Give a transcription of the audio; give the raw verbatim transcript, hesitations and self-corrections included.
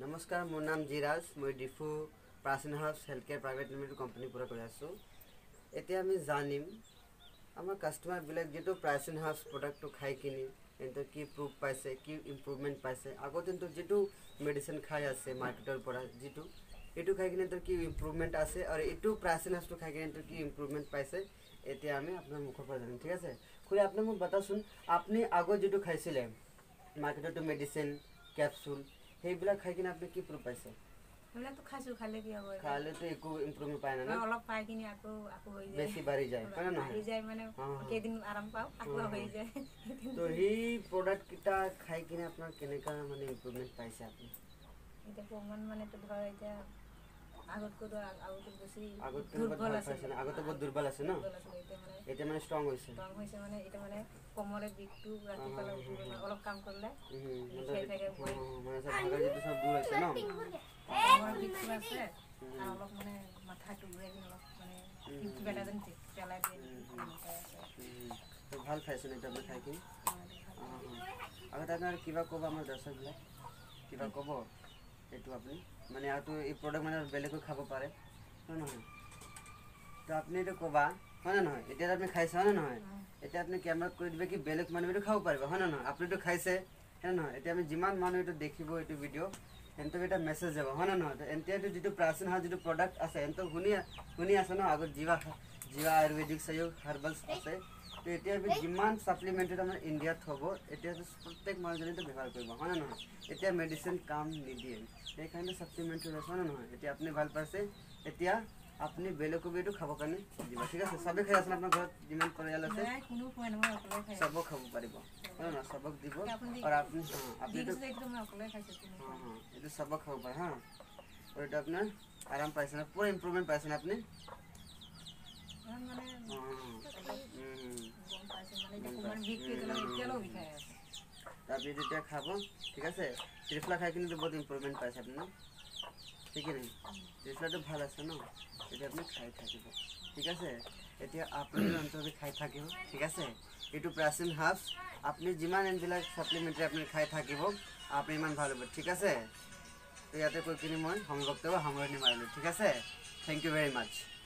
नमस्कार मोर नाम जिराज मैं डिफू प्राचीन house health care private limited company पूरा कर आसो एतिया आमी जानिम आमार कस्टमर बिलक जेतो प्राचीन हाउस प्रोडक्ट खाई किनी एंतो की प्रूफ पाइसे की इम्प्रूवमेंट पाइसे आगत एंतो जेतो मेडिसिन खाई आसे मार्केटर पड़ा जेतो एटू खाई किनी एंतो की इम्प्रूवमेंट आसे और एटू प्राचीन हाउस तो खाई किनी एंतो की इम्प्रूवमेंट पाइसे एतिया आमी आपना मुख पर जानिम ठीक आछे खुले आपने मुख बतासुन आपनी आगो जेतो खाइसिले मार्केटर तो मेडिसिन कैप्सूल हेबिला खाई किनी आपने की प्रूफ पाइसे हमरा तो खासु खाले की हो खाले तो एको इम्प्रूवमेंट पाए ना ना अलग पाए किनी आको आको होई जाए बेसी बारी जाए है ना होई जाए माने के दिन आराम पाओ आको होई जाए तो ही प्रोडक्ट किटा खाई किनी आपना केनेका माने इम्प्रूवमेंट पाइसे आपने এটা প্রমাণ মানে তো ধর এটা আগত কো আগত বেশি আগত দুর্বল আছে না আগত বহুত দুর্বল আছে না এটা মানে স্ট্রং হইছে স্ট্রং হইছে মানে এটা মানে কোমরে বিটু রাতি কালা অলপ কাম করলে সেই থেকে মানে সব ভাগা যেতে সব দূর আছে না কোমরে বিটু আছে আর অলপ মানে মাথা টুরে অলপ মানে একটু বেলা দিন চালাই দিয়ে তো ভাল ফ্যাশন এটা আপনি খাই কি আগত আপনার কিবা কব আমার দর্শক গুলা কিবা কব এটু আপনি মানে আর তো এই প্রোডাক্ট মানে বেলেগ খাব পারে না না তো আপনি এটা কবা মানে না এটা আপনি খাইছে না না এটা আপনি ক্যামেরা করে দিবে কি বেলেগ মানে এটা খাব পারবে হয় না না আপনি তো খাইছে হ্যাঁ না এটা আমি জিমান মানু এটা দেখিব এটা ভিডিও এন্ত এটা মেসেজ যাব হয় না না তো এন্ত এটা যেটো প্রাচীন হাউস যেটো প্রোডাক্ট আছে এন্ত হুনি হুনি আছে না আগত জীবা জীবা আয়ুর্বেদিক সহयोग হার্বালস আছে তো এটা আমি জিমান সাপ্লিমেন্ট এটা আমার ইন্ডিয়াত হবো এটা প্রত্যেক মানুষজনে তো ব্যবহার করব হয় না না এটা মেডিসিন কাম নিদিয়ে এইখানে সাপ্লিমেন্ট আছে না না এটা আপনি ভাল পাইছে এতিয়া আপনি বেলেগ কো বেটো খাব কানে দিবা ঠিক আছে সবে খাই আছে আপনার ঘৰত জিমান পৰিয়াল আছে নাই কোনো কোন মই অকলে খাই সব খাব পাৰিব হয় না সবক দিব আর আপনি हां আপনি তো একদম অকলে খাইছে তুমি हां हां এটা সব খাব পারে हां और এটা আপনার আরাম পাইছে না পুরো ইমপ্রুভমেন্ট পাইছে না আপনি মানে হুম গম পাইছে মানে এটা কোমর বিক্রি দিলে তেলও বিখায় আছে আপনি এটা খাবো ঠিক আছে ত্রিফলা খাই কিনে তো বহুত ইমপ্রুভমেন্ট পাইছে আপনি না ঠিক আছে ত্রিফলা তো ভালো আছে না এটা আপনি খাই থাকিব ঠিক আছে এটা আপনি অন্তরে খাই থাকিব ঠিক আছে এটু প্রাচীন হাউস আপনি জিমান এনবিলাক সাপ্লিমেন্টারি আপনি খাই থাকিব আপনি মান ভালো হবে ঠিক আছে তো ইয়াতে কই কিনি মই সংযুক্ত বা সামৰণি মাৰিলো ঠিক আছে থ্যাংক ইউ ভেরি মাচ।